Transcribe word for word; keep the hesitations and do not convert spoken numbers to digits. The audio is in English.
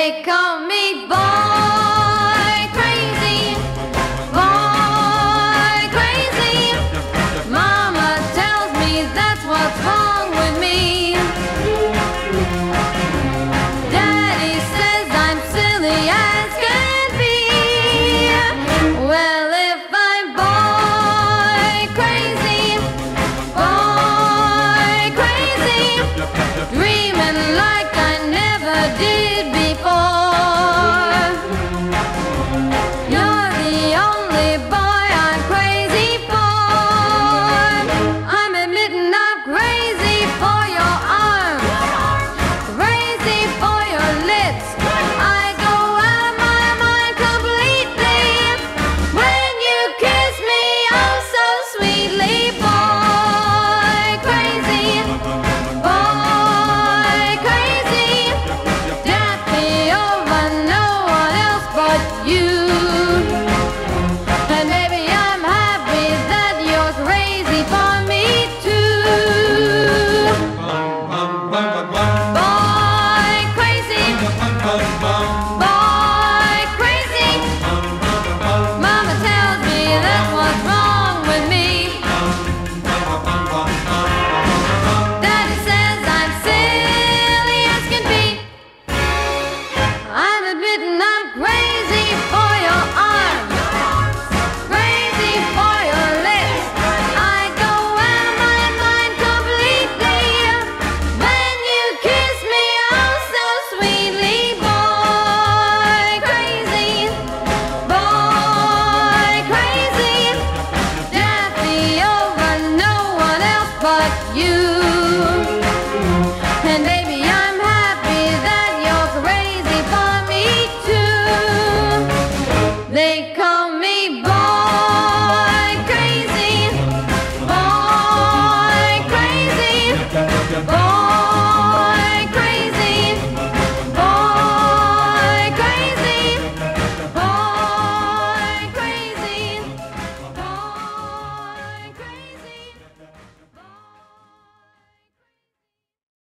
They call me boy crazy, boy crazy. Mama tells me that's what's wrong with me. Daddy says I'm silly as can be. Well, if I'm boy crazy, boy crazy, dreaming like I never did before. You're the only boy I'm crazy for. I'm admitting I'm crazy for your arms, crazy for your lips. I go out of my mind completely when you kiss me oh so sweetly. Boy crazy, boy crazy, that me over no one else but you. And maybe I'm happy that you're crazy for me too. Boy crazy, boy crazy. Mama tells me that's what's wrong with me. Daddy says I'm silly as can be. I'm admitting I'm crazy for your arms, crazy for your lips. I go out of my mind completely when you kiss me oh so sweetly. Boy crazy, boy crazy, that me over no one else but you. And baby, I'm happy that you're crazy for me too. They